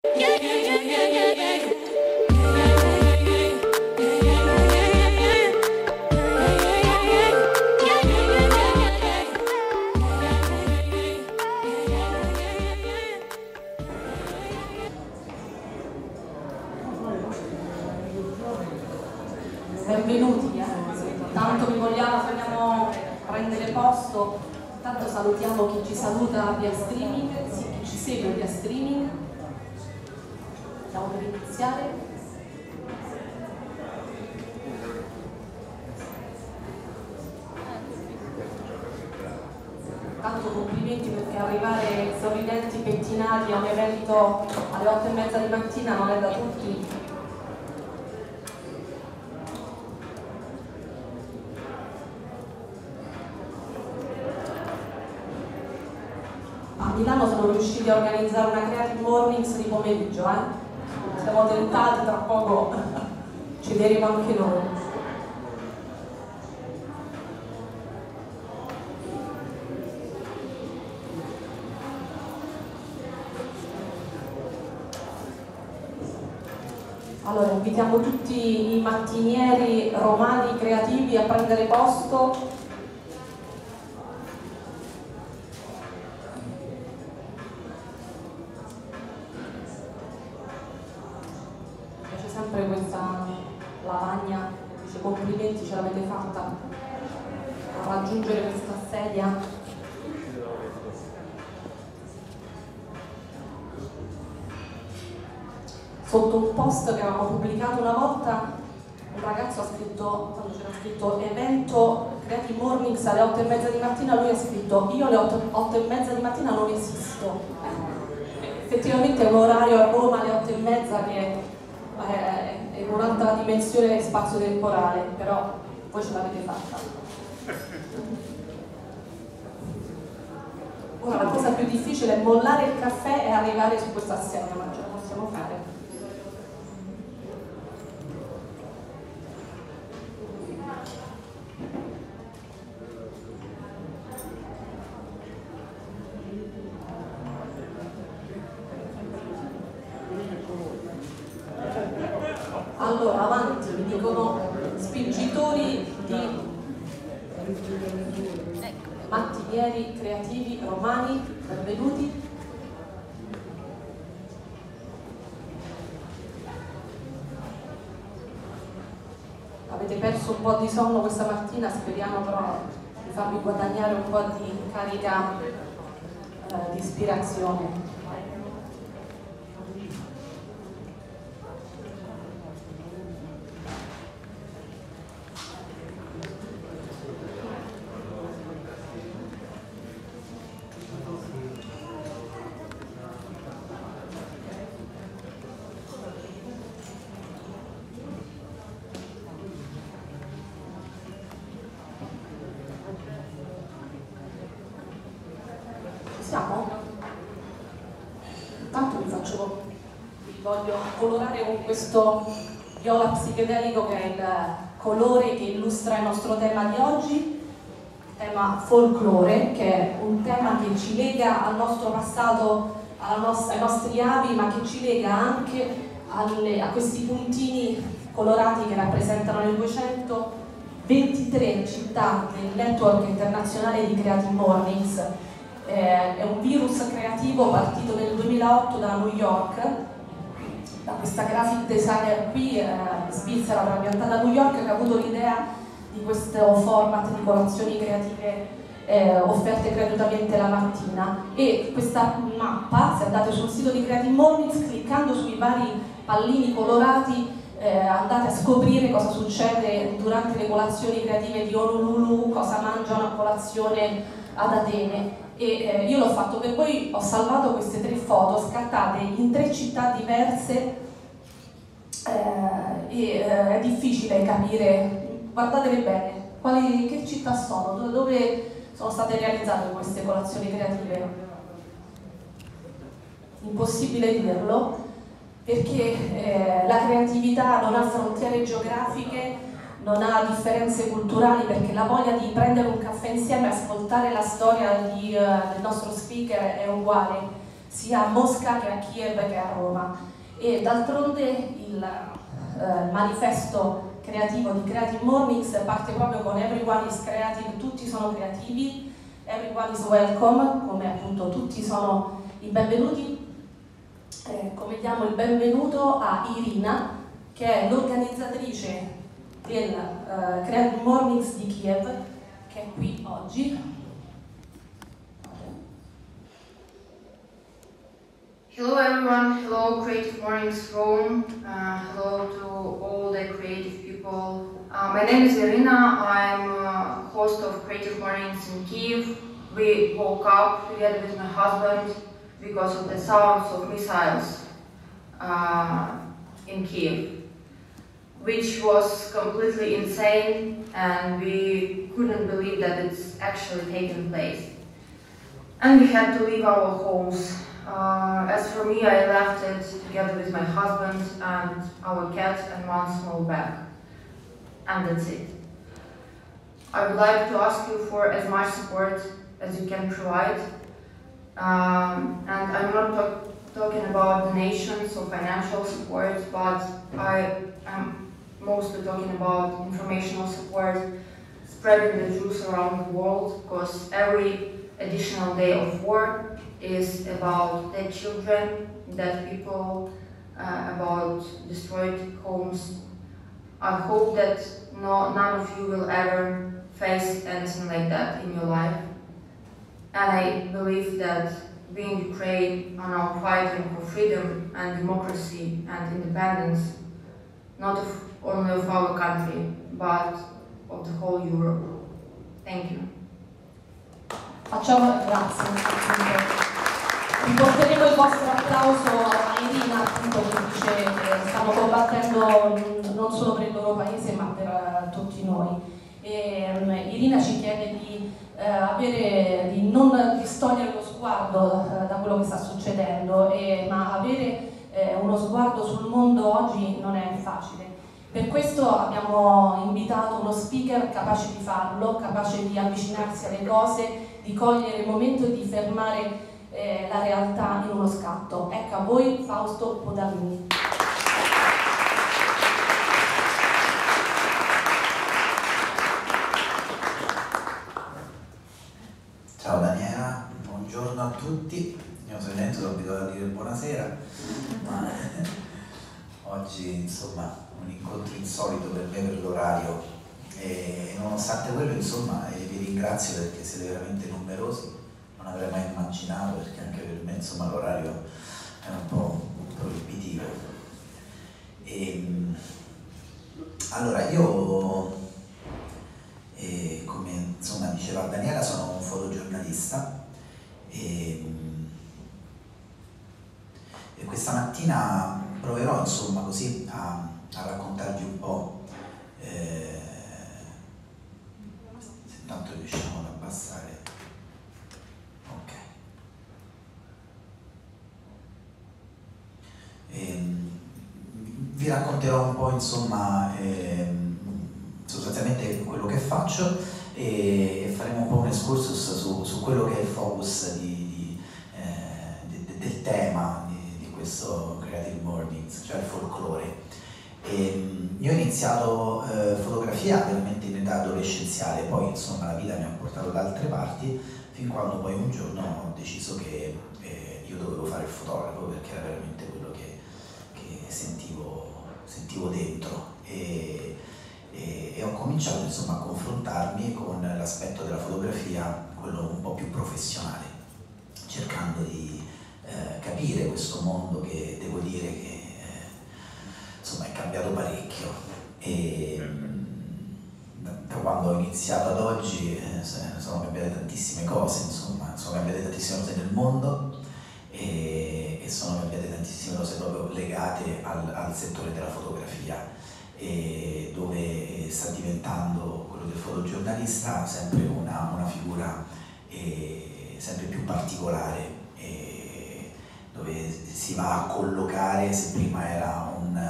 Benvenuti, tanto vi vogliamo prendere posto, tanto salutiamo chi ci saluta via streaming, sì, chi ci segue via streaming. Stiamo per iniziare. Tanto complimenti, perché arrivare sorridenti, pettinati a un evento alle 8:30 di mattina non è da tutti. A Milano sono riusciti a organizzare una Creative Mornings di pomeriggio, siamo tentati, tra poco ci vedremo anche noi. Allora, invitiamo tutti i mattinieri romani creativi a prendere posto. Sempre questa lavagna, dice complimenti, ce l'avete fatta a raggiungere questa sedia. Sotto un post che avevamo pubblicato una volta, un ragazzo ha scritto, quando c'era scritto evento Creative Mornings alle 8:30 di mattina, lui ha scritto: io alle 8:30 di mattina non esisto. Effettivamente è un orario a Roma alle 8:30 che è un'altra dimensione spazio-temporale, però voi ce l'avete fatta. Ora la cosa più difficile è mollare il caffè e arrivare su questa sedia, ma ce la possiamo fare. Allora, avanti, mi dicono spingitori di mattinieri creativi romani, benvenuti. Avete perso un po' di sonno questa mattina, speriamo però di farvi guadagnare un po' di carica di ispirazione. Intanto vi voglio colorare con questo viola psichedelico, che è il colore che illustra il nostro tema di oggi, tema folklore, che è un tema che ci lega al nostro passato, ai nostri avi, ma che ci lega anche a questi puntini colorati che rappresentano le 223 città del network internazionale di Creative Mornings. È un virus creativo partito nel 2008 da New York, da questa graphic designer qui in Svizzera, trapiantata a New York, che ha avuto l'idea di questo format di colazioni creative offerte gratuitamente la mattina. E questa mappa, se andate sul sito di Creative Mornings, cliccando sui vari pallini colorati, andate a scoprire cosa succede durante le colazioni creative di Honolulu, cosa mangiano a colazione ad Atene. E io l'ho fatto per voi, ho salvato queste 3 foto scattate in 3 città diverse, è difficile capire, guardatele bene, che città sono, dove sono state realizzate queste colazioni creative. Impossibile dirlo, perché la creatività non ha frontiere geografiche, non ha differenze culturali, perché la voglia di prendere un caffè insieme e ascoltare la storia del nostro speaker è uguale. sia a Mosca che a Kiev che a Roma. E d'altronde il manifesto creativo di Creative Mornings parte proprio con Everyone is creative, tutti sono creativi, everyone is welcome, come appunto tutti sono i benvenuti. Come diamo il benvenuto a Irina, che è l'organizzatrice del Creative Mornings di Kiev, che è qui oggi. Hello everyone, hello Creative Mornings Rome, hello to all the creative people. My name is Irina, I'm a host of Creative Mornings in Kiev. We woke up together with my husband because of the sounds of missiles in Kiev, which was completely insane, and we couldn't believe that it's actually taken place. And we had to leave our homes. As for me, I left it together with my husband and our cat and one small bag. And that's it. I would like to ask you for as much support as you can provide. And I'm not talking about donations or financial support, but I am mostly talking about informational support, spreading the truth around the world, because every additional day of war is about dead children, dead people, about destroyed homes. I hope that none of you will ever face anything like that in your life. And I believe that we in Ukraine are now fighting for freedom and democracy and independence, not only of our country, but of the whole Europe. Thank you. Facciamo grazie. Riporteremo il vostro applauso a Irina, appunto, che dice che stanno combattendo non solo per il loro paese ma per tutti noi. Irina ci chiede di non distogliere lo sguardo da quello che sta succedendo, ma avere uno sguardo sul mondo oggi non è facile. Per questo abbiamo invitato uno speaker capace di farlo, capace di avvicinarsi alle cose, di cogliere il momento e di fermare la realtà in uno scatto. Ecco a voi Fausto Podalini. Ciao Daniela, buongiorno a tutti. Io solitamente sono abituato a dire buonasera, ma oggi insomma un incontro insolito per me per l'orario e nonostante quello insomma vi ringrazio perché siete veramente numerosi. Non avrei mai immaginato, perché anche per me insomma l'orario è un po' proibitivo. Allora io come insomma diceva Daniela, sono un fotogiornalista e questa mattina proverò insomma così a raccontarvi un po', se intanto riusciamo ad abbassare. Vi racconterò un po' insomma sostanzialmente quello che faccio e faremo un po' un excursus su quello che è il focus del tema di questo Creative Mornings, cioè il folklore. Io ho iniziato fotografia veramente in età adolescenziale, poi insomma la vita mi ha portato da altre parti, fin quando poi un giorno ho deciso che io dovevo fare il fotografo, perché era veramente quello che sentivo dentro e ho cominciato insomma a confrontarmi con l'aspetto della fotografia, quello un po' più professionale, cercando di capire questo mondo che devo dire che insomma è cambiato parecchio e da quando ho iniziato ad oggi sono cambiate tantissime cose, insomma sono cambiate tantissime cose nel mondo e sono cambiate tantissime cose proprio legate al settore della fotografia, dove sta diventando quello del fotogiornalista sempre una figura sempre più particolare, dove si va a collocare, se prima era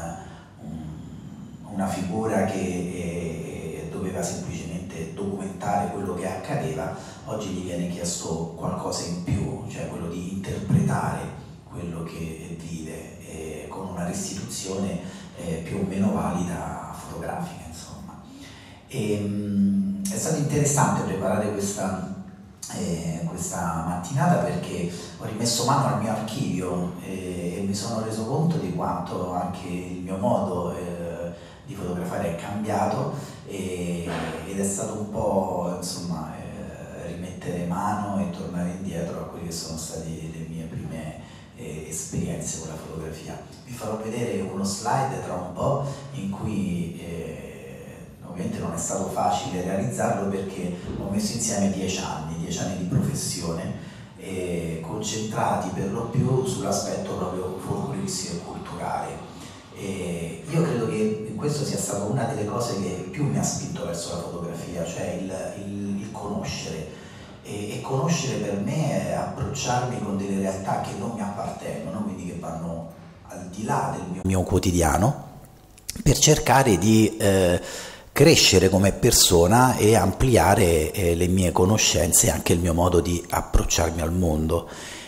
una figura che doveva semplicemente documentare quello che accadeva, oggi gli viene chiesto qualcosa in più, cioè quello di interpretare quello che vive, con una restituzione più o meno valida fotografica, insomma. È stato interessante preparare questa mattinata perché ho rimesso mano al mio archivio e mi sono reso conto di quanto anche il mio modo di fotografare è cambiato, ed è stato un po', insomma, rimettere mano e tornare indietro a quelle che sono state le mie prime esperienze con la fotografia. Vi farò vedere uno slide tra un po' in cui ovviamente non è stato facile realizzarlo perché ho messo insieme 10 anni di professione, concentrati per lo più sull'aspetto proprio folcloristico e culturale. Io credo che questo sia stata una delle cose che più mi ha spinto verso la fotografia, cioè il conoscere. E conoscere per me è approcciarmi con delle realtà che non mi appartengono, quindi che vanno al di là del mio quotidiano, per cercare di crescere come persona e ampliare le mie conoscenze e anche il mio modo di approcciarmi al mondo.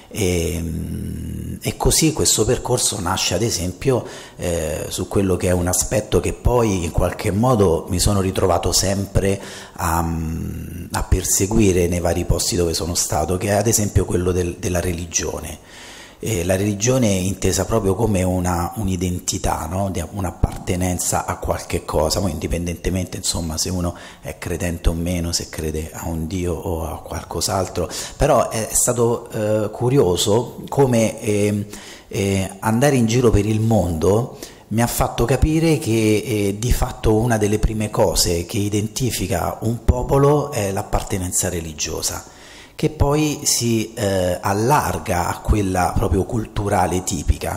E così questo percorso nasce ad esempio su quello che è un aspetto che poi in qualche modo mi sono ritrovato sempre a perseguire nei vari posti dove sono stato, che è ad esempio quello della religione. La religione è intesa proprio come un'identità, no? Un'appartenenza a qualche cosa, poi indipendentemente, insomma, se uno è credente o meno, se crede a un Dio o a qualcos'altro. Però è stato curioso come andare in giro per il mondo mi ha fatto capire che di fatto una delle prime cose che identifica un popolo è l'appartenenza religiosa, che poi si allarga a quella proprio culturale tipica,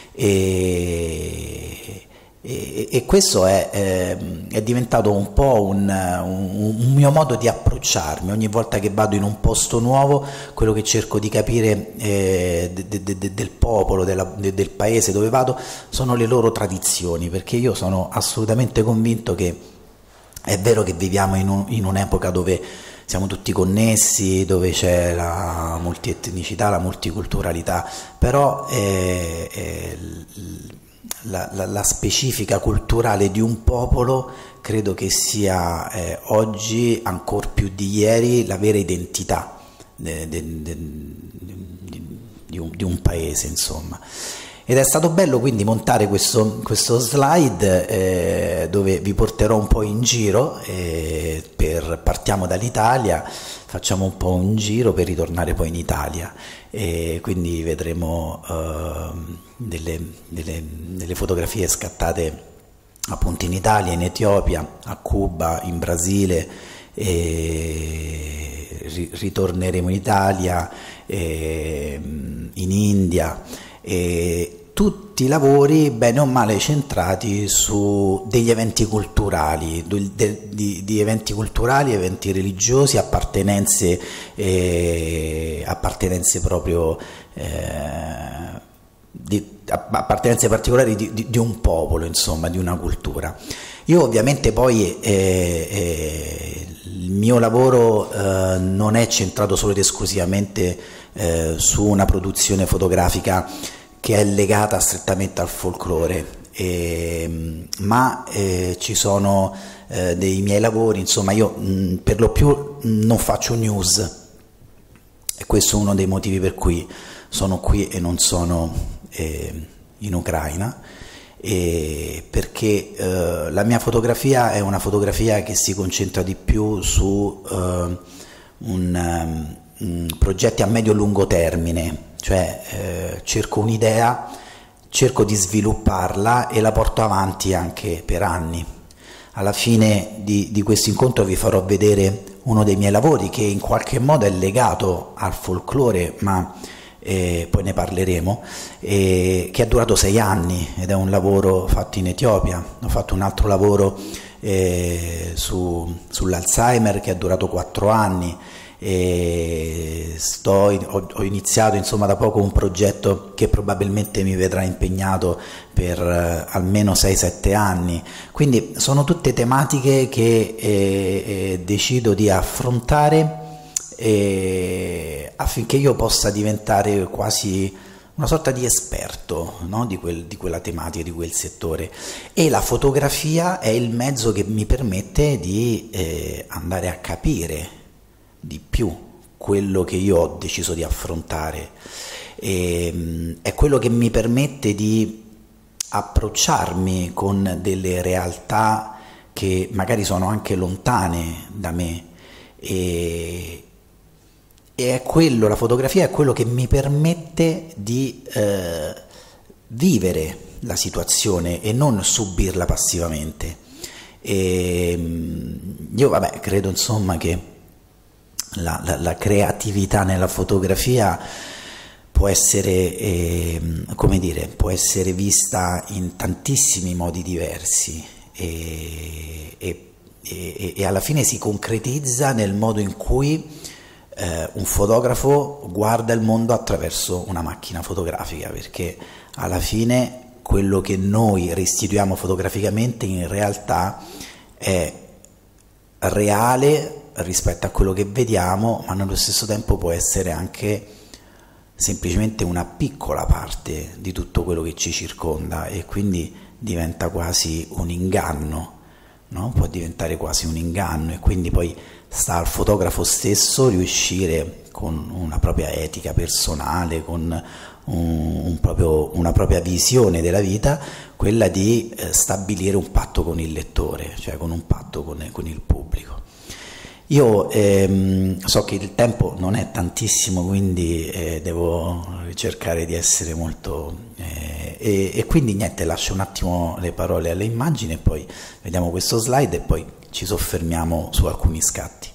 e questo è diventato un po' un mio modo di approcciarmi. Ogni volta che vado in un posto nuovo, quello che cerco di capire del popolo, del paese dove vado, sono le loro tradizioni, perché io sono assolutamente convinto che è vero che viviamo in un'epoca dove siamo tutti connessi, dove c'è la multietnicità, la multiculturalità, però la specifica culturale di un popolo credo che sia oggi, ancor più di ieri, la vera identità di un paese, insomma. Ed è stato bello quindi montare questo slide dove vi porterò un po' in giro, partiamo dall'Italia, facciamo un po' un giro per ritornare poi in Italia, e quindi vedremo delle fotografie scattate appunto in Italia, in Etiopia, a Cuba, in Brasile, ritorneremo in Italia, in India, e tutti lavori bene o male centrati su degli eventi culturali, di eventi culturali, eventi religiosi, appartenenze proprio appartenenze particolari di un popolo, insomma, di una cultura. Io ovviamente poi il mio lavoro non è centrato solo ed esclusivamente su una produzione fotografica che è legata strettamente al folklore, ma ci sono dei miei lavori, insomma, io per lo più non faccio news, e questo è uno dei motivi per cui sono qui e non sono in Ucraina, perché la mia fotografia è una fotografia che si concentra di più su progetti a medio-lungo termine, cioè cerco un'idea, cerco di svilupparla e la porto avanti anche per anni. Alla fine di questo incontro vi farò vedere uno dei miei lavori che in qualche modo è legato al folklore, ma poi ne parleremo, che è durato 6 anni ed è un lavoro fatto in Etiopia. Ho fatto un altro lavoro sull'Alzheimer che è durato 4 anni. Ho iniziato, insomma, da poco un progetto che probabilmente mi vedrà impegnato per almeno 6-7 anni, quindi sono tutte tematiche che decido di affrontare affinché io possa diventare quasi una sorta di esperto, no? di quella tematica, di quel settore, e la fotografia è il mezzo che mi permette di andare a capire di più quello che io ho deciso di affrontare, è quello che mi permette di approcciarmi con delle realtà che magari sono anche lontane da me, e è quello, la fotografia è quello che mi permette di vivere la situazione e non subirla passivamente. Io vabbè credo insomma che la creatività nella fotografia può essere, come dire, può essere vista in tantissimi modi diversi, e alla fine si concretizza nel modo in cui un fotografo guarda il mondo attraverso una macchina fotografica, perché alla fine quello che noi restituiamo fotograficamente in realtà è reale rispetto a quello che vediamo, ma nello stesso tempo può essere anche semplicemente una piccola parte di tutto quello che ci circonda, e quindi diventa quasi un inganno, no? Può diventare quasi un inganno, e quindi poi sta al fotografo stesso riuscire con una propria etica personale, con una propria visione della vita, quella di stabilire un patto con il lettore, cioè con un patto con il pubblico. Io so che il tempo non è tantissimo, quindi devo cercare di essere molto... e quindi niente, lascio un attimo le parole alle immagini e poi vediamo questo slide e poi ci soffermiamo su alcuni scatti.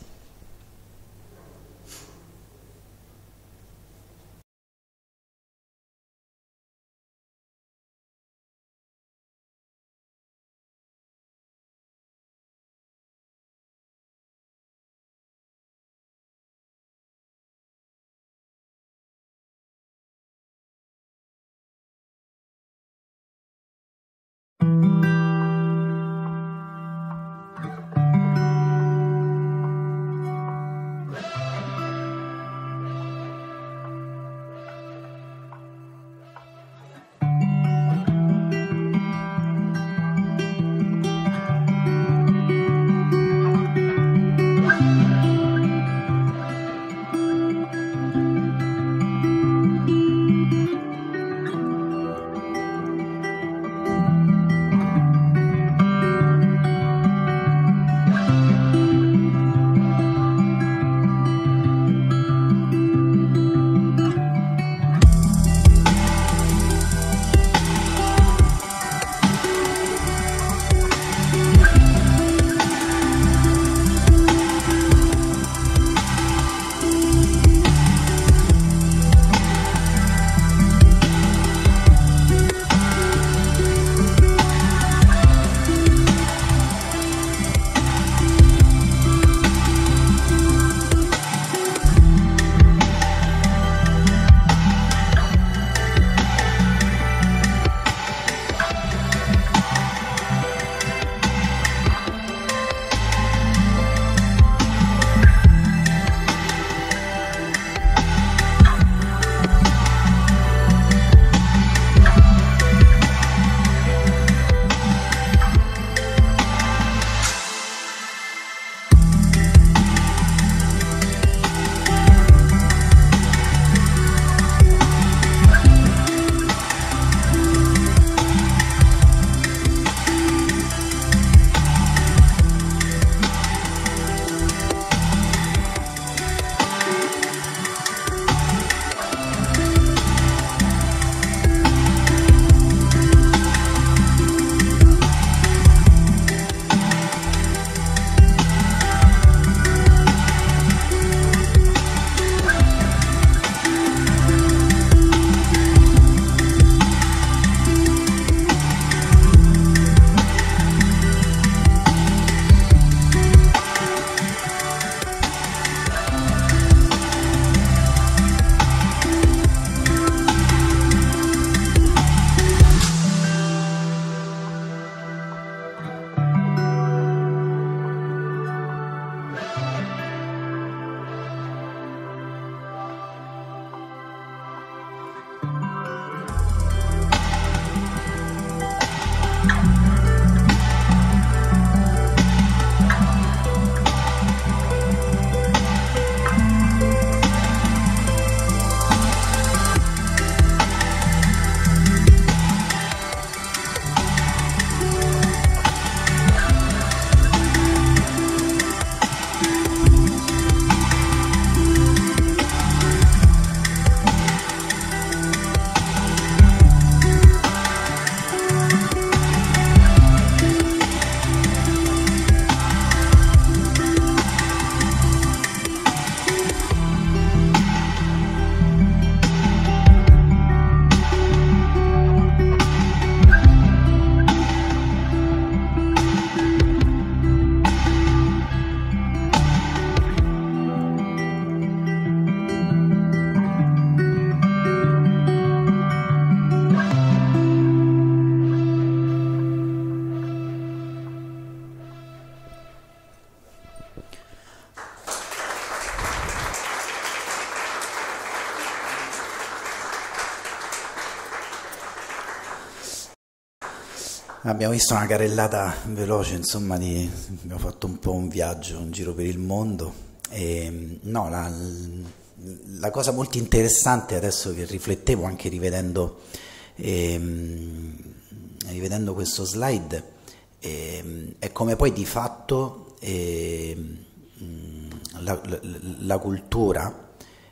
Abbiamo visto una carrellata veloce, insomma, abbiamo fatto un po' un viaggio, un giro per il mondo. E, no, la cosa molto interessante adesso che riflettevo anche rivedendo questo slide è come poi di fatto la cultura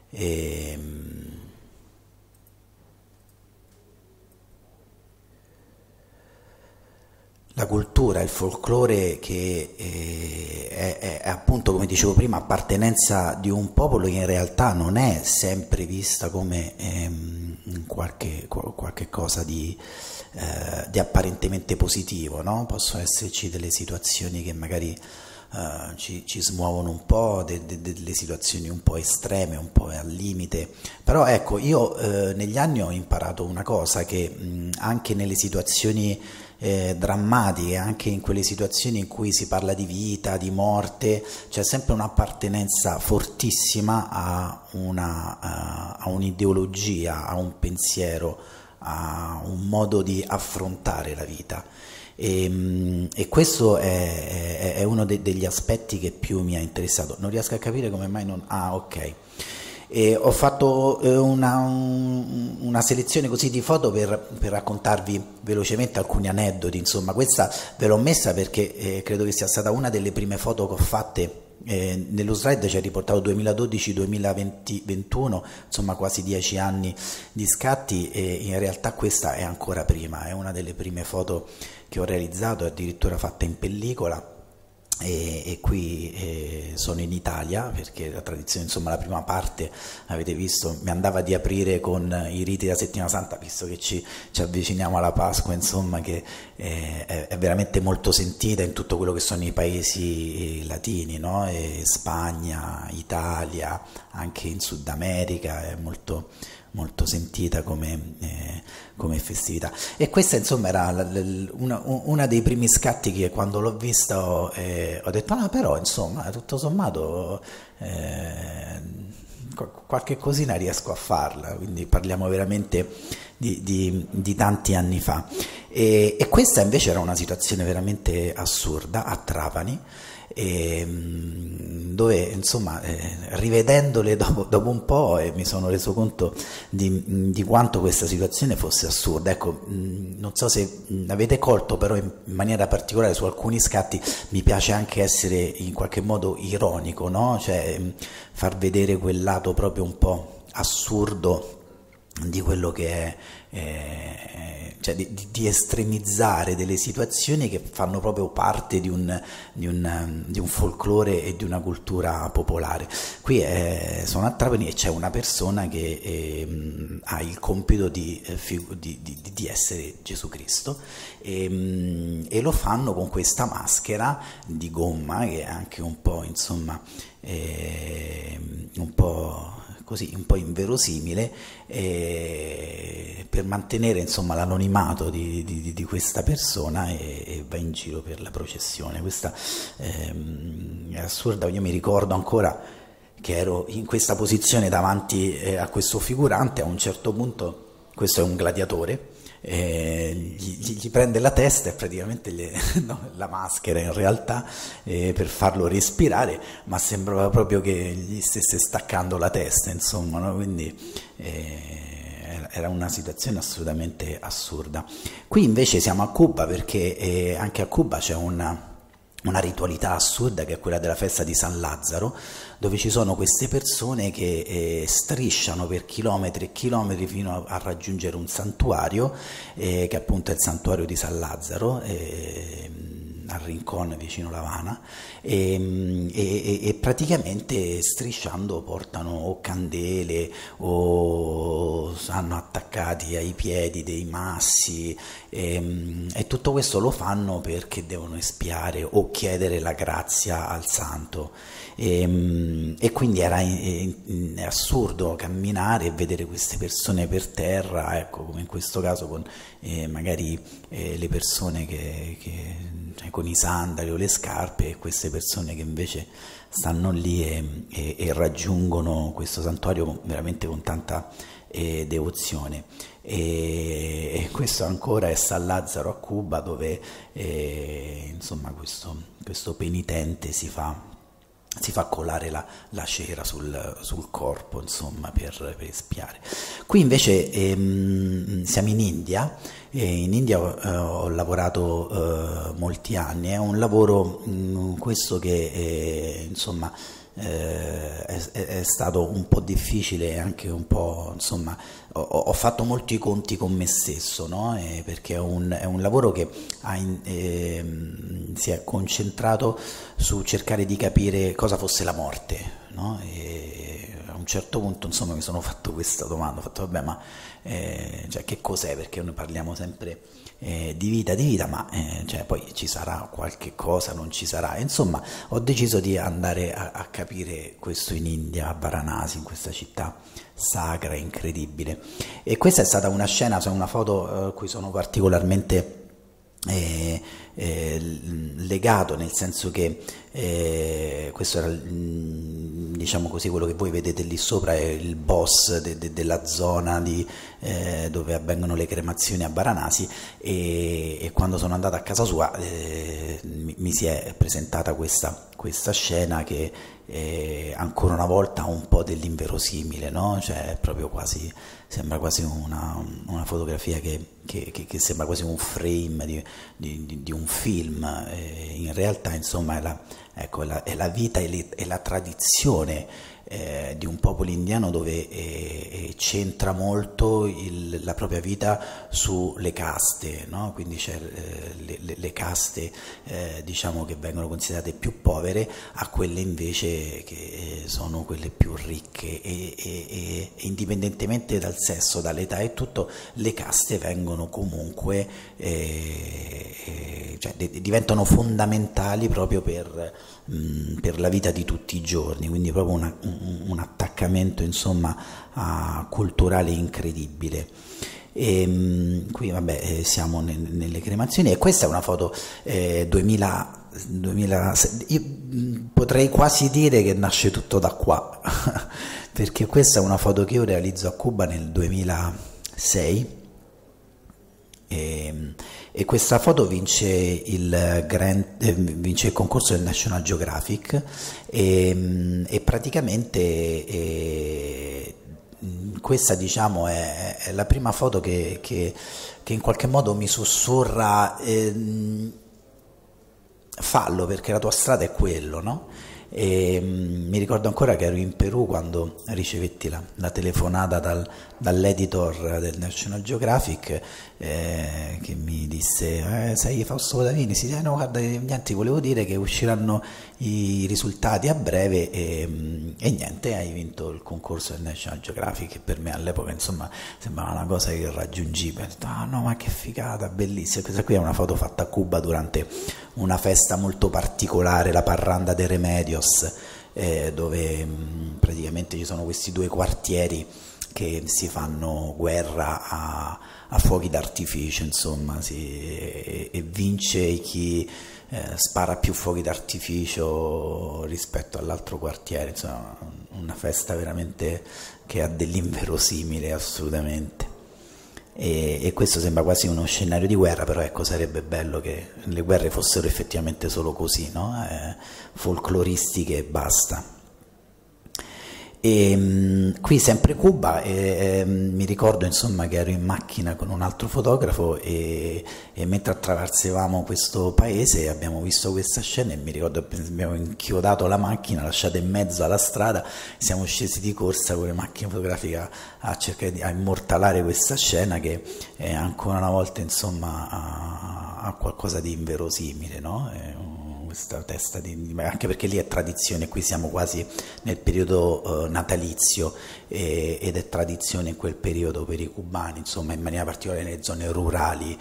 la cultura, il folklore che è appunto, come dicevo prima, appartenenza di un popolo che in realtà non è sempre vista come qualche cosa di apparentemente positivo, no? Possono esserci delle situazioni che magari ci smuovono un po', delle situazioni un po' estreme, un po' al limite, però ecco, io negli anni ho imparato una cosa, che anche nelle situazioni drammatiche, anche in quelle situazioni in cui si parla di vita, di morte, c'è sempre un'appartenenza fortissima a un'ideologia, a un pensiero, a un modo di affrontare la vita. E questo è uno degli aspetti che più mi ha interessato. Non riesco a capire come mai non... Ah, ok. E ho fatto una selezione così di foto per raccontarvi velocemente alcuni aneddoti. Insomma, questa ve l'ho messa perché credo che sia stata una delle prime foto che ho fatte. Nello slide c'è riportato 2012-2021, insomma quasi 10 anni di scatti, e in realtà questa è ancora prima, è una delle prime foto che ho realizzato, addirittura fatta in pellicola. E qui sono in Italia, perché la tradizione, insomma, la prima parte, avete visto, mi andava di aprire con i riti della Settimana Santa, visto che ci avviciniamo alla Pasqua, insomma, che è veramente molto sentita in tutto quello che sono i paesi latini, no? Spagna, Italia, anche in Sud America è molto sentita come festività. E questa, insomma, era una dei primi scatti che, quando l'ho vista, ho detto, però insomma tutto sommato qualche cosina riesco a farla, quindi parliamo veramente di tanti anni fa. E questa invece era una situazione veramente assurda a Trapani, dove, insomma, rivedendole dopo un po' mi sono reso conto di quanto questa situazione fosse assurda. Ecco, non so se avete colto, però in maniera particolare su alcuni scatti mi piace anche essere in qualche modo ironico, no? Cioè far vedere quel lato proprio un po' assurdo di quello che è, cioè di estremizzare delle situazioni che fanno proprio parte di un folklore e di una cultura popolare. Qui sono a Trapani e c'è una persona che ha il compito di essere Gesù Cristo, e lo fanno con questa maschera di gomma che è anche un po', insomma, un po' così, un po' inverosimile, per mantenere, insomma, l'anonimato di questa persona, e va in giro per la processione. Questa è assurda. Io mi ricordo ancora che ero in questa posizione davanti a questo figurante. A un certo punto, questo è un gladiatore, gli prende la testa e praticamente no, la maschera in realtà, per farlo respirare, ma sembrava proprio che gli stesse staccando la testa, insomma, no? Quindi era una situazione assolutamente assurda. Qui invece siamo a Cuba, perché anche a Cuba c'è una ritualità assurda, che è quella della festa di San Lazzaro, dove ci sono queste persone che strisciano per chilometri e chilometri fino a raggiungere un santuario, che appunto è il santuario di San Lazzaro, a Rincon, vicino La Habana, e praticamente strisciando portano o candele o hanno attaccati ai piedi dei massi, e tutto questo lo fanno perché devono espiare o chiedere la grazia al santo. E quindi è assurdo camminare e vedere queste persone per terra, ecco, come in questo caso con magari le persone cioè, con i sandali o le scarpe, e queste persone che invece stanno lì e raggiungono questo santuario veramente con tanta e devozione. E questo ancora è San Lazzaro a Cuba, dove insomma questo penitente si fa colare la cera sul corpo, insomma, per espiare. Qui invece siamo in India, e in India ho lavorato molti anni. È un lavoro questo che insomma è stato un po' difficile e anche un po', insomma, ho fatto molti conti con me stesso, no? Perché è un lavoro che si è concentrato su cercare di capire cosa fosse la morte, no? E a un certo punto, insomma, mi sono fatto questa domanda, ho fatto vabbè, ma cioè, che cos'è? Perché noi parliamo sempre di vita, ma cioè, poi ci sarà qualche cosa, non ci sarà. Insomma, ho deciso di andare a capire questo in India, a Varanasi, in questa città sacra, incredibile. E questa è stata una scena, cioè una foto a cui sono particolarmente legato, nel senso che questo era, diciamo così, quello che voi vedete lì sopra è il boss della zona dove avvengono le cremazioni a Varanasi, e quando sono andato a casa sua mi si è presentata questa scena che ancora una volta ha un po' dell'inverosimile, no? Cioè è proprio quasi, sembra quasi una fotografia che sembra quasi un frame di un film. In realtà, insomma, è la vita e la tradizione di un popolo indiano, dove centra molto la propria vita sulle caste, no? Quindi c'è le caste diciamo che vengono considerate più povere, a quelle invece che sono quelle più ricche, e indipendentemente dal sesso, dall'età e tutto, le caste vengono comunque cioè diventano fondamentali proprio per la vita di tutti i giorni, quindi proprio un attaccamento, insomma, culturale incredibile. E qui vabbè siamo nelle cremazioni, e questa è una foto 2006. Io potrei quasi dire che nasce tutto da qua perché questa è una foto che io realizzo a Cuba nel 2006, e questa foto vince il concorso del National Geographic, e praticamente questa, diciamo, è la prima foto che in qualche modo mi sussurra fallo, perché la tua strada è quello, no? E mi ricordo ancora che ero in Perù quando ricevetti la telefonata dall'editor del National Geographic, che mi disse sei Fausto Cotavini? Sì, no, guarda, niente, volevo dire che usciranno i risultati a breve, e niente, hai vinto il concorso del National Geographic, che per me all'epoca, insomma, sembrava una cosa irraggiungibile. Ho detto, no, ma che figata, bellissima. Questa qui è una foto fatta a Cuba durante una festa molto particolare, la Parranda de Remedios, dove praticamente ci sono questi due quartieri che si fanno guerra a fuochi d'artificio, insomma, e vince chi spara più fuochi d'artificio rispetto all'altro quartiere. Insomma, una festa veramente che ha dell'inverosimile, assolutamente. E questo sembra quasi uno scenario di guerra, però ecco, sarebbe bello che le guerre fossero effettivamente solo così, no? Folcloristiche e basta. E qui sempre Cuba, mi ricordo, insomma, che ero in macchina con un altro fotografo, e mentre attraversavamo questo paese abbiamo visto questa scena, e mi ricordo che abbiamo inchiodato la macchina, lasciata in mezzo alla strada, siamo scesi di corsa con le macchine fotografiche a cercare di immortalare questa scena, che ancora una volta, insomma, ha qualcosa di inverosimile, no? Questa testa anche perché lì è tradizione, qui siamo quasi nel periodo natalizio, ed è tradizione in quel periodo per i cubani, insomma, in maniera particolare nelle zone rurali,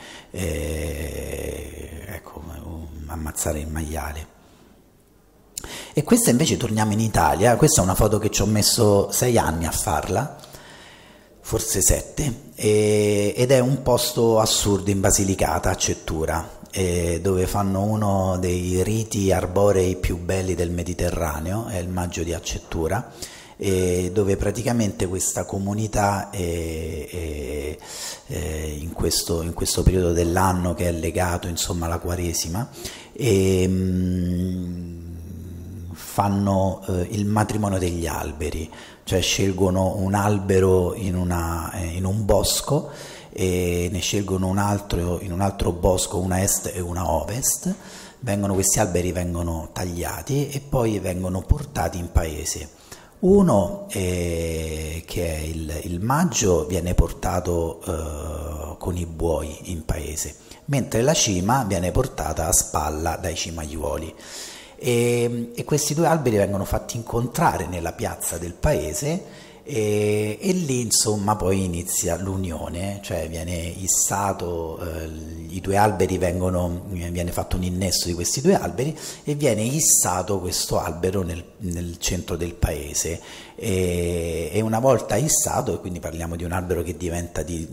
ecco, ammazzare il maiale. E questa invece, torniamo in Italia, questa è una foto che ci ho messo 6 anni a farla, forse 7, ed è un posto assurdo in Basilicata, a Cettura, dove fanno uno dei riti arborei più belli del Mediterraneo, è il Maggio di Acettura, dove praticamente questa comunità in questo periodo dell'anno che è legato insomma alla Quaresima fanno il matrimonio degli alberi, cioè scelgono un albero in un bosco e ne scelgono un altro in un altro bosco, una est e una ovest. Questi alberi vengono tagliati e poi vengono portati in paese. Uno che è il maggio viene portato con i buoi in paese, mentre la cima viene portata a spalla dai cimaiuoli. E questi due alberi vengono fatti incontrare nella piazza del paese e lì insomma poi inizia l'unione, cioè viene issato, i due alberi viene fatto un innesto di questi due alberi e viene issato questo albero nel centro del paese e una volta issato, e quindi parliamo di un albero che diventa di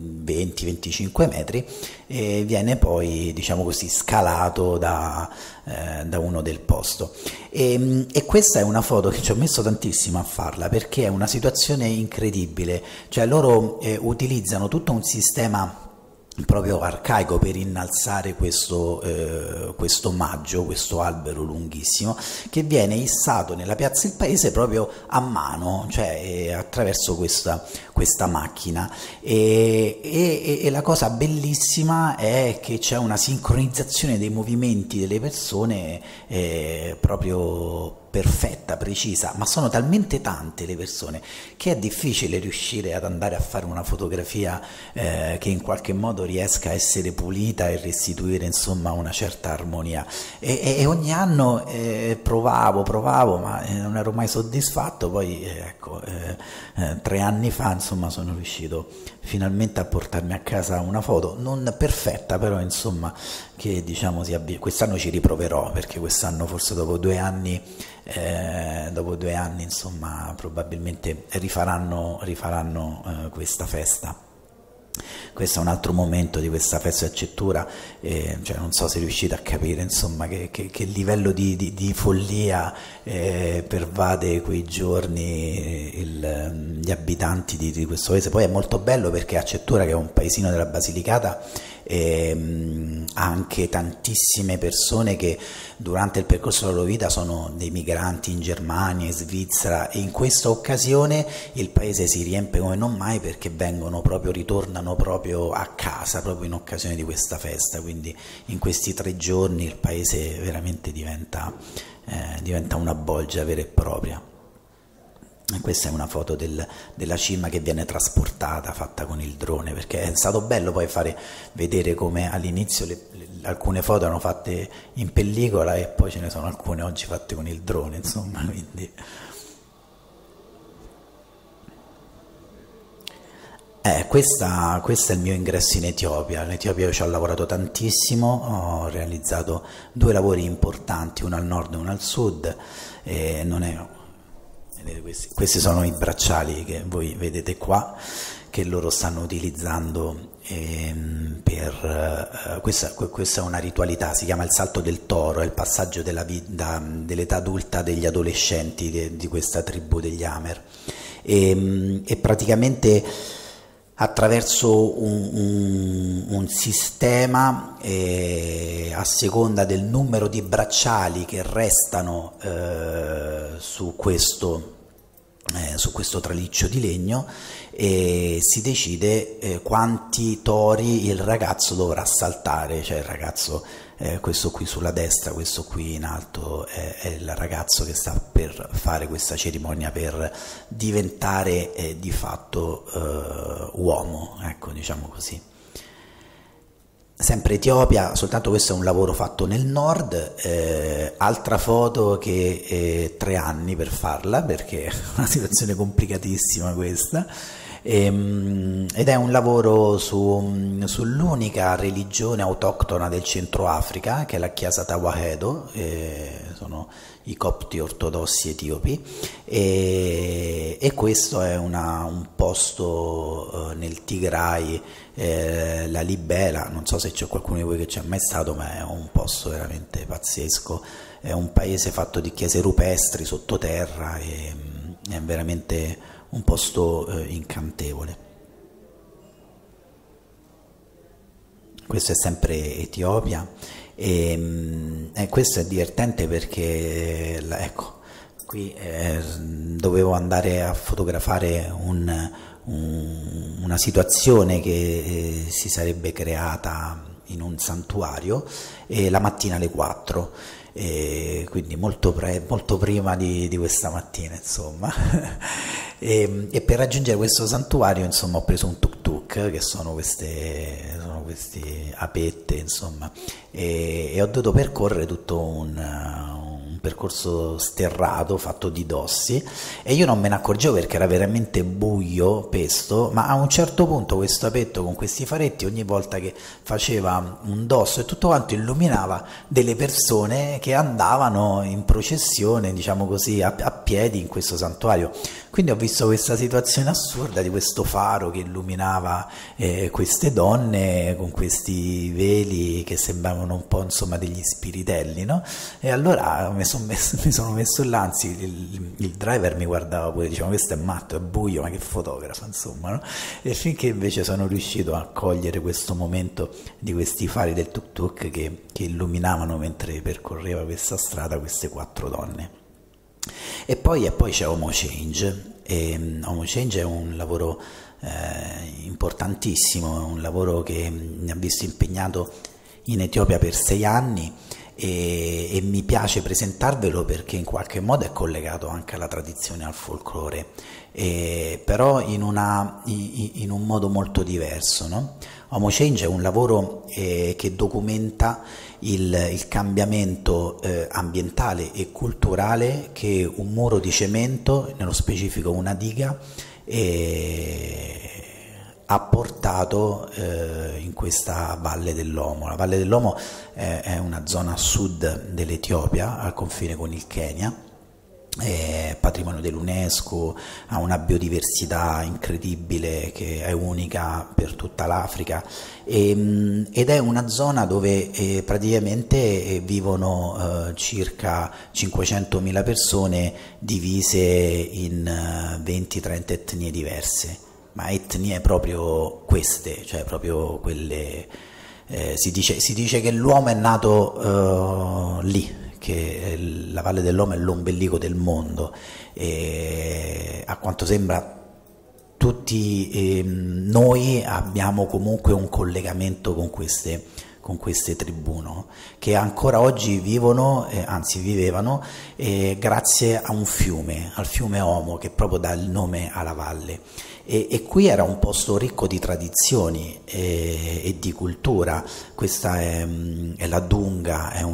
20-25 metri, viene poi diciamo così scalato da uno del posto e questa è una foto che ci ho messo tantissimo a farla perché è una situazione incredibile, cioè loro utilizzano tutto un sistema proprio arcaico per innalzare questo maggio, questo albero lunghissimo che viene issato nella piazza del paese proprio a mano, cioè attraverso questa macchina e la cosa bellissima è che c'è una sincronizzazione dei movimenti delle persone proprio perfetta, precisa, ma sono talmente tante le persone che è difficile riuscire ad andare a fare una fotografia che in qualche modo riesca a essere pulita e restituire insomma una certa armonia e ogni anno provavo ma non ero mai soddisfatto, poi 3 anni fa insomma sono riuscito finalmente a portarmi a casa una foto non perfetta, però insomma che diciamo quest'anno ci riproverò perché quest'anno forse dopo 2 anni insomma probabilmente rifaranno questa festa. Questo è un altro momento di questa festa di Accettura, cioè non so se riuscite a capire insomma che livello di follia pervade quei giorni gli abitanti di questo paese. Poi è molto bello perché Accettura, che è un paesino della Basilicata, ha anche tantissime persone che durante il percorso della loro vita sono dei migranti in Germania, in Svizzera, e in questa occasione il paese si riempie come non mai perché ritornano proprio a casa, proprio in occasione di questa festa, quindi in questi 3 giorni il paese veramente diventa una bolgia vera e propria. Questa è una foto della cima che viene trasportata, fatta con il drone, perché è stato bello poi fare vedere come all'inizio alcune foto erano fatte in pellicola e poi ce ne sono alcune oggi fatte con il drone, insomma, quindi... questo è il mio ingresso in Etiopia. In Etiopia io ci ho lavorato tantissimo, ho realizzato 2 lavori importanti, uno al nord e uno al sud, questi sono i bracciali che voi vedete qua, che loro stanno utilizzando questa è una ritualità, si chiama il salto del toro, è il passaggio dell'età adulta degli adolescenti di questa tribù degli Amer e praticamente attraverso un sistema a seconda del numero di bracciali che restano su questo traliccio di legno si decide quanti tori il ragazzo dovrà saltare, cioè il ragazzo, questo qui sulla destra, questo qui in alto è il ragazzo che sta per fare questa cerimonia per diventare di fatto uomo, ecco, diciamo così. Sempre Etiopia, soltanto questo è un lavoro fatto nel nord, altra foto che 3 anni per farla perché è una situazione complicatissima questa, ed è un lavoro sull'unica religione autoctona del Centro Africa, che è la Chiesa Tawahedo, sono i copti ortodossi etiopi, e questo è un posto nel Tigray, la Libela, non so se c'è qualcuno di voi che c'è mai stato, ma è un posto veramente pazzesco, è un paese fatto di chiese rupestri sottoterra è veramente un posto incantevole. Questo è sempre Etiopia e questo è divertente perché, ecco, qui dovevo andare a fotografare una situazione che si sarebbe creata in un santuario la mattina alle 4, quindi molto prima di questa mattina, insomma. E per raggiungere questo santuario, insomma, ho preso un tuk-tuk, che sono queste apette, insomma, e ho dovuto percorrere tutto un percorso sterrato fatto di dossi, e io non me ne accorgevo perché era veramente buio, pesto, ma a un certo punto questo apetto con questi faretti, ogni volta che faceva un dosso e tutto quanto, illuminava delle persone che andavano in processione, diciamo così, a piedi in questo santuario. Quindi ho visto questa situazione assurda di questo faro che illuminava queste donne con questi veli che sembravano un po', insomma, degli spiritelli, no? E allora mi sono messo là, anzi il driver mi guardava pure, diceva: questo è matto, è buio, ma che fotografo, insomma, no? E finché invece sono riuscito a cogliere questo momento di questi fari del tuk-tuk che illuminavano, mentre percorreva questa strada, queste 4 donne. E poi c'è Homo Change, e Homo Change è un lavoro importantissimo, è un lavoro che mi ha visto impegnato in Etiopia per 6 anni e mi piace presentarvelo perché in qualche modo è collegato anche alla tradizione e al folklore, però in un modo molto diverso, no? Homo Change è un lavoro che documenta il cambiamento ambientale e culturale che un muro di cemento, nello specifico una diga, ha portato in questa Valle dell'Omo. La Valle dell'Omo è una zona a sud dell'Etiopia, al confine con il Kenya, è patrimonio dell'UNESCO, ha una biodiversità incredibile che è unica per tutta l'Africa, ed è una zona dove praticamente vivono circa 500.000 persone divise in 20-30 etnie diverse, ma etnie proprio queste, cioè proprio quelle, si dice che l'uomo è nato lì, che la Valle dell'Omo è l'ombelico del mondo, e a quanto sembra tutti noi abbiamo comunque un collegamento con queste tribù, no? Che ancora oggi vivono, anzi vivevano, grazie a un fiume, al fiume Omo, che proprio dà il nome alla valle. E qui era un posto ricco di tradizioni e di cultura. Questa è la Dunga, è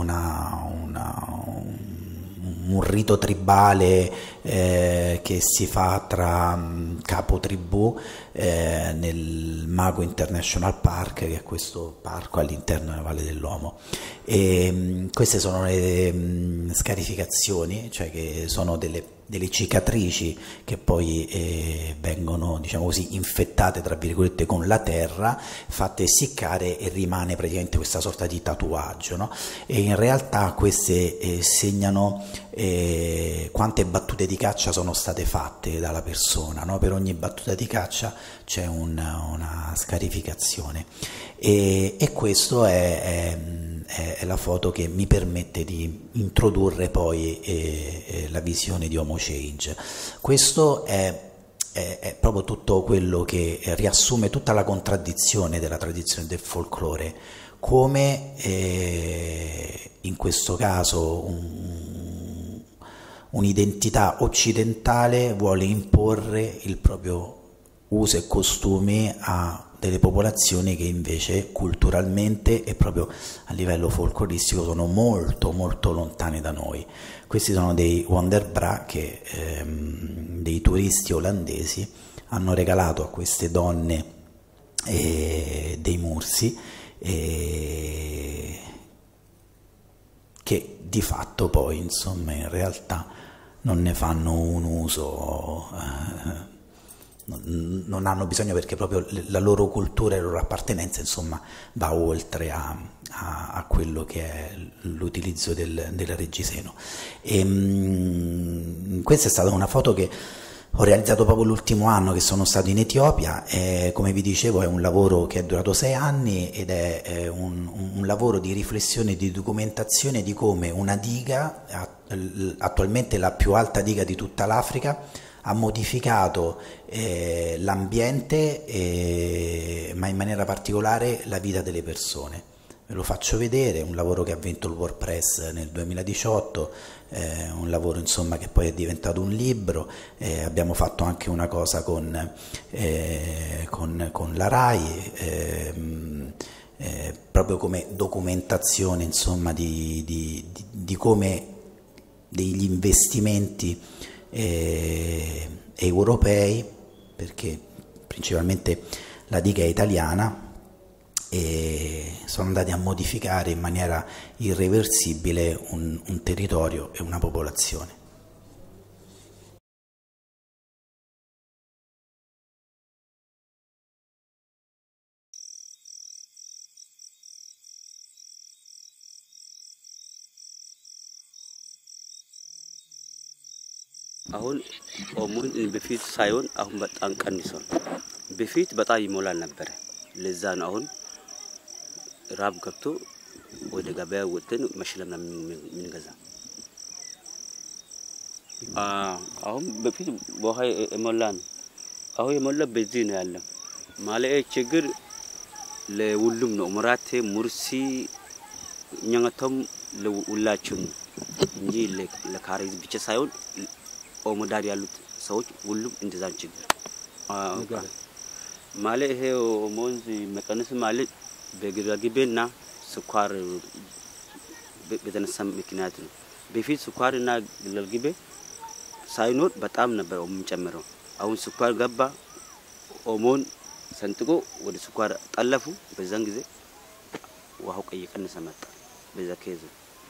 un rito tribale che si fa tra capotribù nel Mago International Park, che è questo parco all'interno della Valle dell'Omo. E queste sono le scarificazioni, cioè che sono delle cicatrici che poi vengono, diciamo così, infettate tra virgolette con la terra, fatte essiccare, e rimane praticamente questa sorta di tatuaggio, no? E in realtà queste segnano quante battute di caccia sono state fatte dalla persona, no? Per ogni battuta di caccia c'è una scarificazione, e questo è la foto che mi permette di introdurre poi la visione di Homo Change. Questo è proprio tutto quello che riassume tutta la contraddizione della tradizione del folklore, come in questo caso un'identità occidentale vuole imporre il proprio uso e costumi a delle popolazioni che invece culturalmente e proprio a livello folcloristico sono molto molto lontane da noi. Questi sono dei Wonderbra che dei turisti olandesi hanno regalato a queste donne dei Mursi, che di fatto poi, insomma, in realtà non ne fanno un uso non hanno bisogno, perché proprio la loro cultura e la loro appartenenza, insomma, va oltre a quello che è l'utilizzo del reggiseno. Questa è stata una foto che ho realizzato proprio l'ultimo anno che sono stato in Etiopia, e, come vi dicevo, è un lavoro che è durato 6 anni ed è un lavoro di riflessione e di documentazione di come una diga, attualmente la più alta diga di tutta l'Africa, ha modificato l'ambiente, ma in maniera particolare la vita delle persone. Ve lo faccio vedere, un lavoro che ha vinto il WordPress nel 2018, un lavoro insomma che poi è diventato un libro. Abbiamo fatto anche una cosa con la RAI, proprio come documentazione, insomma, di come degli investimenti europei, perché principalmente la diga è italiana, e sono andati a modificare in maniera irreversibile un territorio e una popolazione. አሁን ኦሞን በፊት ሳይሆን አሁን በጣም ቀንሷል። በፊት በጣም ይሞላል ነበር። ለዛ ነው አሁን ራብ ገብቶ ወደ ገበያ ወጥተን መሽለም ነው የምንገዛ። አሁን በፊት በውሃ የሞላን አሁን የሞላ በዚህ ነው ያለው። ማለት ችግር ለሁሉም ነው። ሙራቴ ሙርሲ ኛንተም ለሁላችሁም እንጂ ለካሪዝ ብቻ ሳይሆን ኦሞ ዳር ያሉት ሰዎች ሁሉም እንደዛን ችግር ማለት ይሄ ኦሞንዚ መቀነስ ማለት በግርግቤና ስኳር በተነሳ ምክንያት ነው። በፊት ስኳርና ግርግቤ ሳይኖር በጣም ነበር ኦሞ ጨምረው። አሁን ስኳር ገባ፣ ኦሞን ሰንጥቆ ወደ ስኳር ጠለፉ። በዛን ጊዜ ውሃው ቀየቀነሰ መጣ። በዛ ከይዘ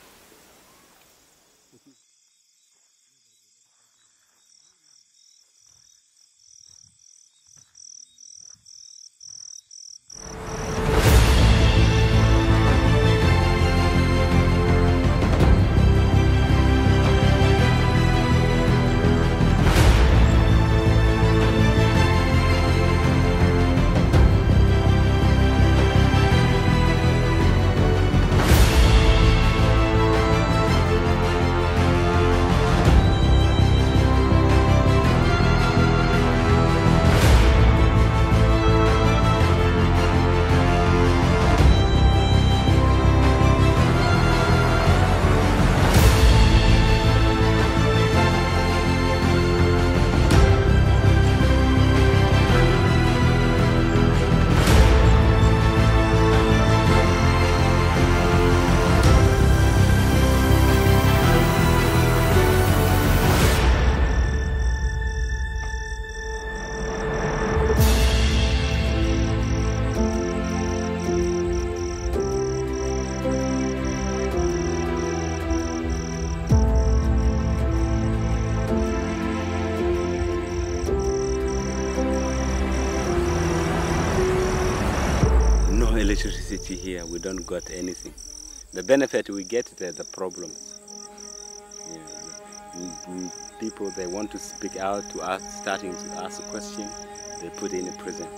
electricity here, we don't got anything. The benefit we get, the problems. People, they want to speak out to us, starting to ask a question, they put in a prison.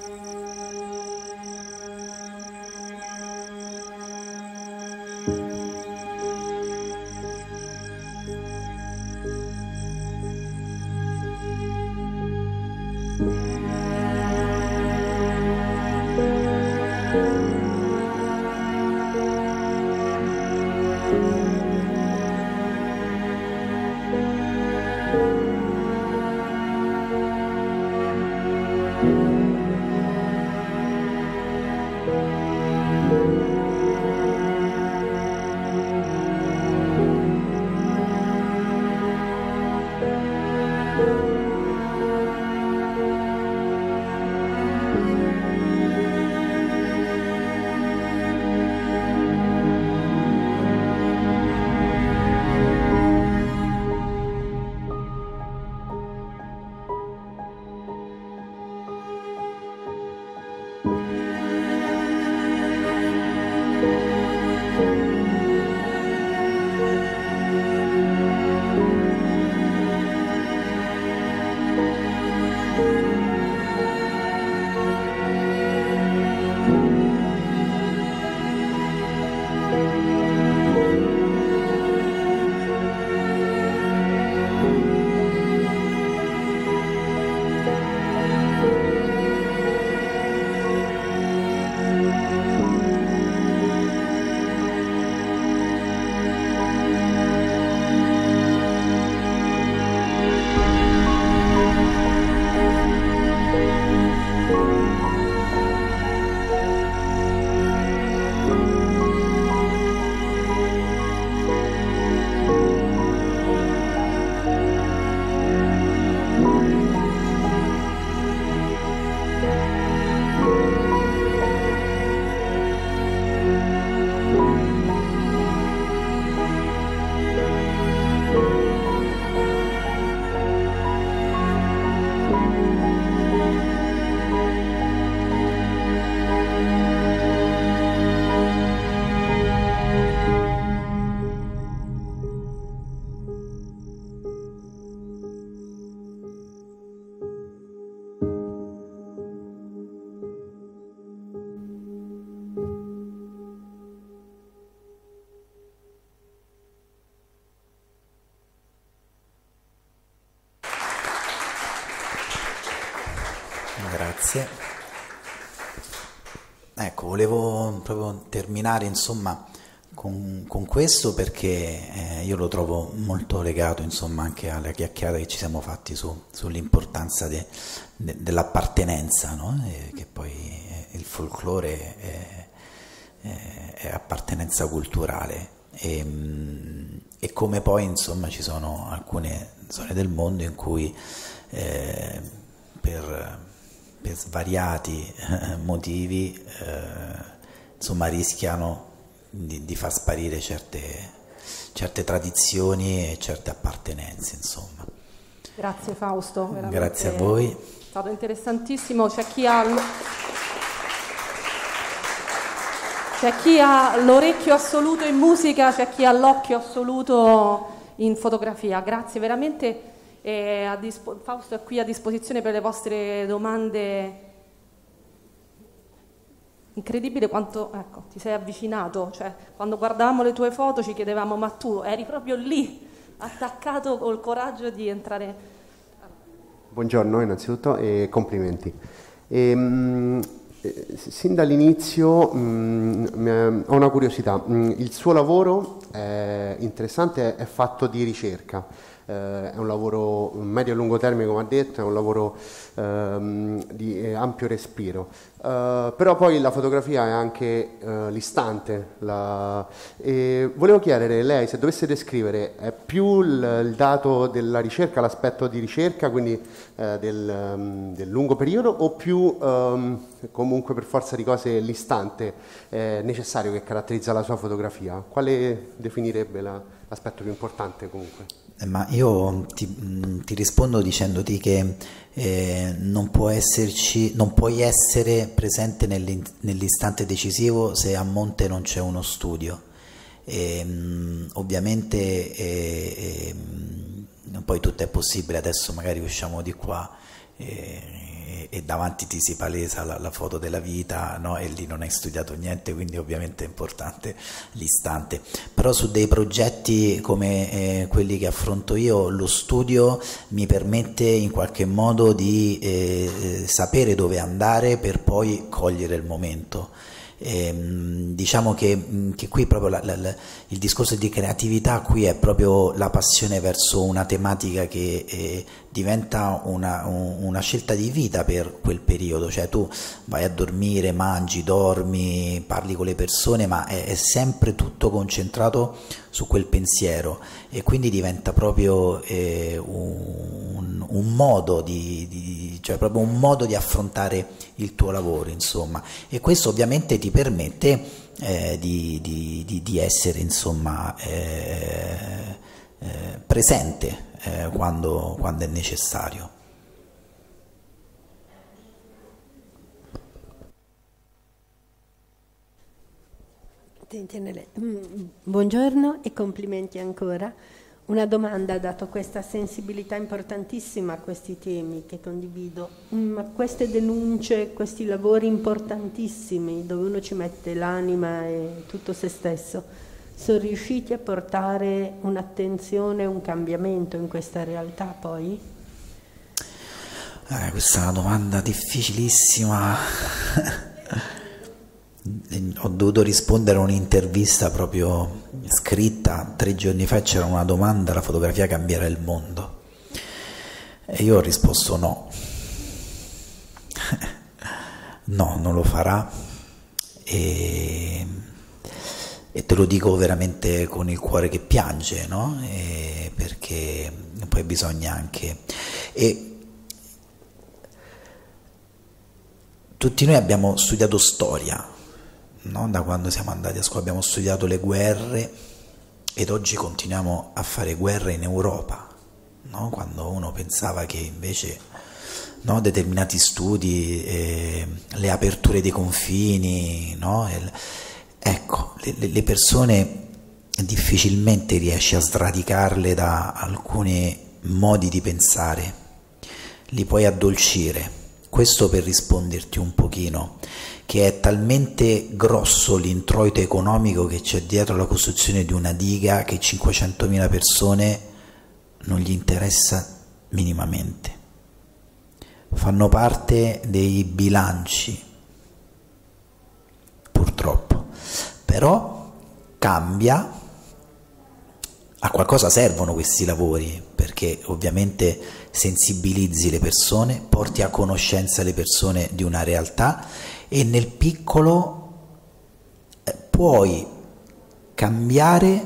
Grazie. Ecco, volevo proprio terminare insomma con questo, perché io lo trovo molto legato insomma anche alla chiacchierata che ci siamo fatti sull'importanza dell'appartenenza, no? Che poi il folklore è appartenenza culturale, e come poi insomma ci sono alcune zone del mondo in cui per svariati motivi insomma rischiano di far sparire certe tradizioni e certe appartenenze, insomma. Grazie Fausto, veramente. Grazie a voi. È stato interessantissimo. C'è chi ha l'orecchio assoluto in musica, c'è chi ha l'occhio assoluto in fotografia. Grazie veramente. Fausto è qui a disposizione per le vostre domande. Incredibile quanto, ecco, ti sei avvicinato, cioè quando guardavamo le tue foto ci chiedevamo: ma tu eri proprio lì, attaccato col coraggio di entrare. Buongiorno innanzitutto e complimenti. Sin dall'inizio ho una curiosità. Il suo lavoro è interessante, è fatto di ricerca. È un lavoro medio e lungo termine, come ha detto, è un lavoro di ampio respiro, però poi la fotografia è anche l'istante. Volevo chiedere, lei, se dovesse descrivere, è più il dato della ricerca, l'aspetto di ricerca, quindi del lungo periodo, o più comunque per forza di cose l'istante necessario che caratterizza la sua fotografia? Quale definirebbe l'aspetto più importante comunque? Ma io ti rispondo dicendoti che non puoi essere presente nell'istante decisivo se a monte non c'è uno studio. Ovviamente poi tutto è possibile. Adesso magari usciamo di qua e davanti ti si palesa la foto della vita, no? E lì non hai studiato niente, quindi ovviamente è importante l'istante. Però su dei progetti come quelli che affronto io, lo studio mi permette in qualche modo di sapere dove andare per poi cogliere il momento. Diciamo che qui proprio il discorso di creatività qui è proprio la passione verso una tematica che diventa una scelta di vita per quel periodo. Cioè tu vai a dormire, mangi, dormi, parli con le persone, ma è sempre tutto concentrato su quel pensiero, e quindi diventa proprio un modo cioè proprio un modo di affrontare il tuo lavoro, insomma. E questo ovviamente ti permette di essere, insomma, presente quando è necessario. Buongiorno e complimenti ancora. Una domanda, dato questa sensibilità importantissima a questi temi che condivido, ma queste denunce, questi lavori importantissimi dove uno ci mette l'anima e tutto se stesso, sono riusciti a portare un'attenzione, un cambiamento in questa realtà poi? Questa è una domanda difficilissima. Ho dovuto rispondere a un'intervista proprio scritta 3 giorni fa, c'era una domanda: la fotografia cambierà il mondo? E io ho risposto no. No, non lo farà, e te lo dico veramente con il cuore che piange, no? Perché poi bisogna anche... tutti noi abbiamo studiato storia, no? Da quando siamo andati a scuola abbiamo studiato le guerre, ed oggi continuiamo a fare guerre in Europa, no? Quando uno pensava che invece, no, determinati studi, le aperture dei confini, no? Ecco, le persone difficilmente riesci a sradicarle da alcuni modi di pensare, li puoi addolcire. Questo per risponderti un pochino, che è talmente grosso l'introito economico che c'è dietro la costruzione di una diga che 500.000 persone non gli interessa minimamente. fanno parte dei bilanci, purtroppo. Però cambia, a qualcosa servono questi lavori, perché ovviamente sensibilizzi le persone, porti a conoscenza le persone di una realtà e nel piccolo puoi cambiare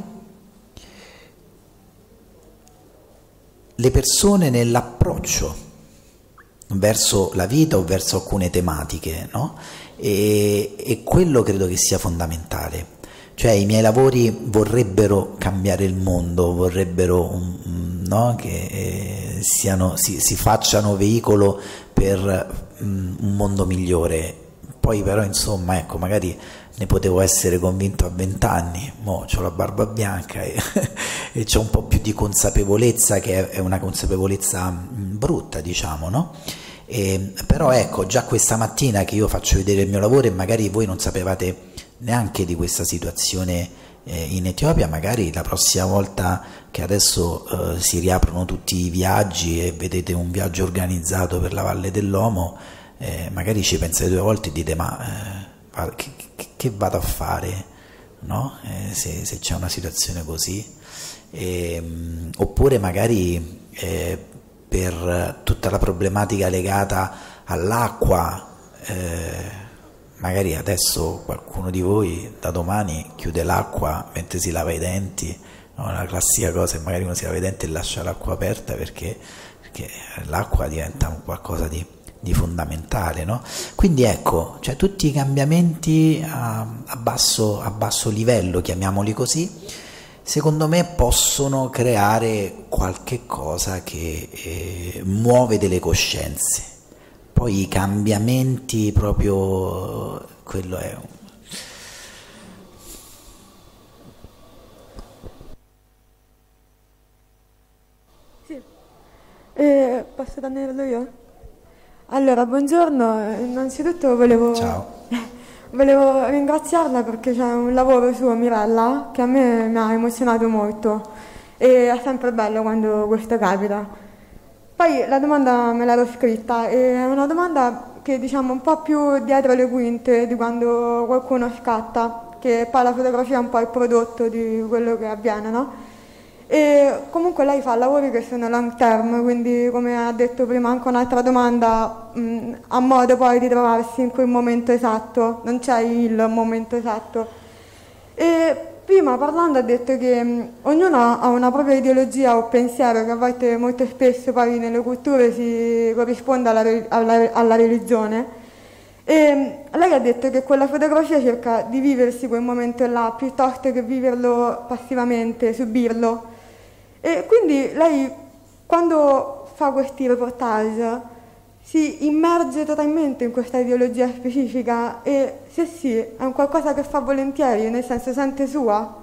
le persone nell'approccio verso la vita o verso alcune tematiche, no? E quello credo che sia fondamentale. Cioè i miei lavori vorrebbero cambiare il mondo, vorrebbero no? Che si facciano veicolo per un mondo migliore. Poi però insomma, ecco, magari ne potevo essere convinto a 20 anni, mo c'ho la barba bianca e c'ho un po' più di consapevolezza, che è una consapevolezza brutta, diciamo, no? Però ecco, già questa mattina che io faccio vedere il mio lavoro e magari voi non sapevate neanche di questa situazione in Etiopia, magari la prossima volta che adesso si riaprono tutti i viaggi e vedete un viaggio organizzato per la Valle dell'Omo, magari ci pensate 2 volte e dite ma che vado a fare, no? Se c'è una situazione così, oppure magari per tutta la problematica legata all'acqua, magari adesso qualcuno di voi da domani chiude l'acqua mentre si lava i denti, no? La classica cosa è magari uno si lava i denti e lascia l'acqua aperta perché l'acqua diventa un qualcosa di fondamentale, no? Quindi ecco, cioè tutti i cambiamenti a basso livello, chiamiamoli così, secondo me possono creare qualche cosa che muove delle coscienze. Poi i cambiamenti proprio, quello è Sì, posso tornarlo io? Allora, buongiorno, innanzitutto volevo ringraziarla perché c'è un lavoro suo, Mirella, che a me mi ha emozionato molto e è sempre bello quando questo capita. Poi la domanda me l'ero scritta, è una domanda che diciamo un po' più dietro le quinte di quando qualcuno scatta, che poi la fotografia è un po' il prodotto di quello che avviene, no? E comunque lei fa lavori che sono long term, quindi come ha detto prima anche un'altra domanda, ha modo poi di trovarsi in quel momento esatto, non c'è il momento esatto. E prima parlando ha detto che ognuno ha una propria ideologia o pensiero che a volte molto spesso poi nelle culture si corrisponde alla religione. E lei ha detto che con la fotografia cerca di viversi quel momento là piuttosto che viverlo passivamente, subirlo. E quindi lei quando fa questi reportage si immerge totalmente in questa ideologia specifica e se sì, è un qualcosa che fa volentieri, nel senso sente sua?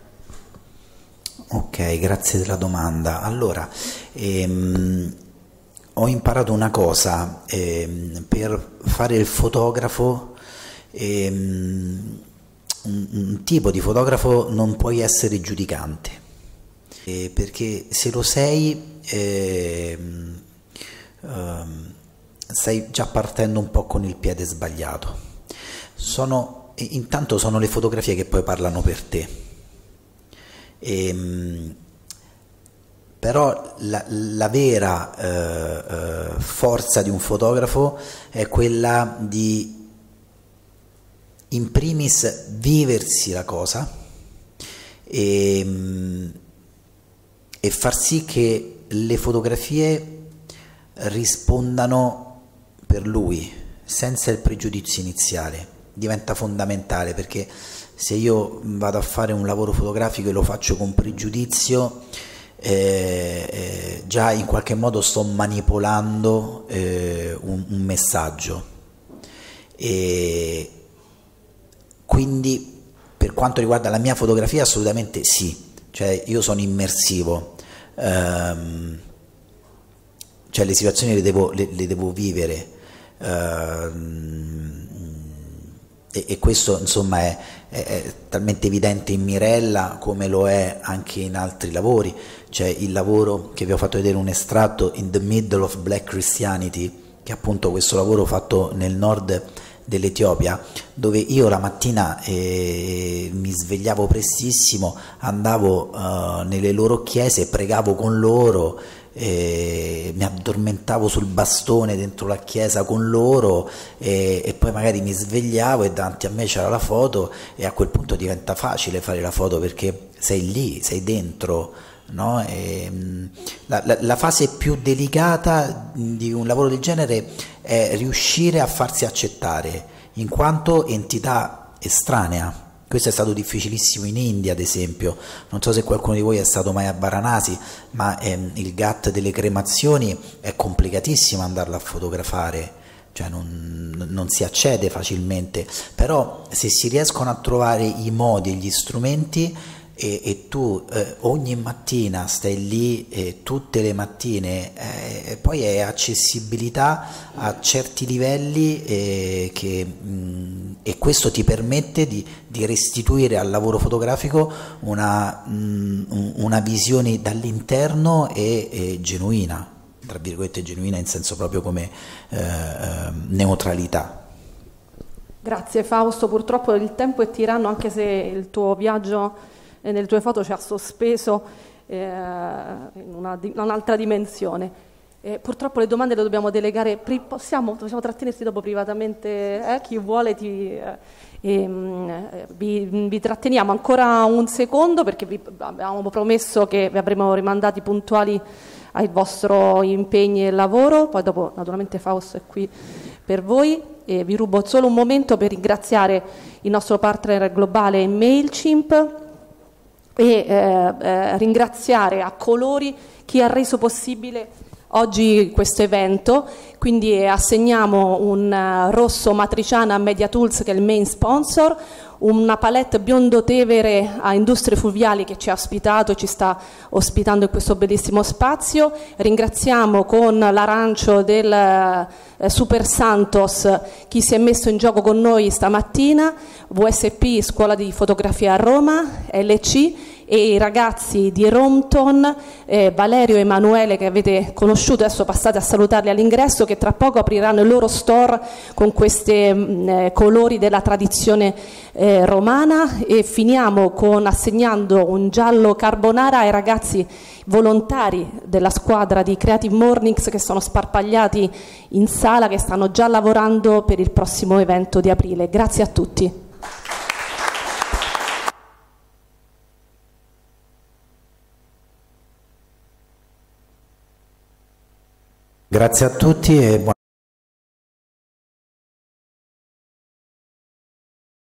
Ok, grazie della domanda. Allora, ho imparato una cosa, per fare il fotografo, un tipo di fotografo non puoi essere giudicante, perché se lo sei stai già partendo un po' con il piede sbagliato. Intanto sono le fotografie che poi parlano per te, però la vera forza di un fotografo è quella di in primis viversi la cosa e far sì che le fotografie rispondano per lui senza il pregiudizio iniziale. Diventa fondamentale, perché se io vado a fare un lavoro fotografico e lo faccio con pregiudizio, già in qualche modo sto manipolando un messaggio. E quindi per quanto riguarda la mia fotografia assolutamente sì, cioè io sono immersivo, cioè le situazioni le devo vivere, e questo insomma è talmente evidente in Mirella come lo è anche in altri lavori. Cioè il lavoro che vi ho fatto vedere un estratto, In the Middle of Black Christianity, che è appunto questo lavoro fatto nel nord dell'Etiopia, dove io la mattina mi svegliavo prestissimo, andavo nelle loro chiese, pregavo con loro, mi addormentavo sul bastone dentro la chiesa con loro e poi magari mi svegliavo e davanti a me c'era la foto, e a quel punto diventa facile fare la foto perché sei lì, sei dentro, no? La fase più delicata di un lavoro del genere è riuscire a farsi accettare in quanto entità estranea. Questo è stato difficilissimo in India, ad esempio. Non so se qualcuno di voi è stato mai a Varanasi, ma il GAT delle cremazioni è complicatissimo andarlo a fotografare, cioè non si accede facilmente, però se si riescono a trovare i modi e gli strumenti, e tu ogni mattina stai lì, tutte le mattine, poi è accessibilità a certi livelli, e questo ti permette di restituire al lavoro fotografico una visione dall'interno e genuina, tra virgolette genuina in senso proprio come neutralità. Grazie Fausto, purtroppo il tempo è tiranno, anche se il tuo viaggio nelle tue foto ci ha sospeso in un'altra dimensione. Purtroppo le domande le dobbiamo delegare, possiamo trattenersi dopo privatamente, chi vuole vi tratteniamo ancora un secondo perché vi abbiamo promesso che vi avremmo rimandati puntuali ai vostri impegni e lavoro, poi dopo naturalmente Fausto è qui per voi. E vi rubo solo un momento per ringraziare il nostro partner globale MailChimp e ringraziare a colori chi ha reso possibile oggi questo evento. Quindi assegniamo un rosso Matriciana a Media Tools, che è il main sponsor, una palette Biondo Tevere a Industrie Fluviali che ci ha ospitato e ci sta ospitando in questo bellissimo spazio. Ringraziamo con l'arancio del Super Santos chi si è messo in gioco con noi stamattina, VSP Scuola di Fotografia a Roma, LC, e i ragazzi di Rompton, Valerio e Emanuele, che avete conosciuto, adesso passate a salutarli all'ingresso, che tra poco apriranno il loro store con questi colori della tradizione romana. E finiamo assegnando un giallo carbonara ai ragazzi volontari della squadra di Creative Mornings che sono sparpagliati in sala, che stanno già lavorando per il prossimo evento di aprile. Grazie a tutti. Grazie a tutti e buon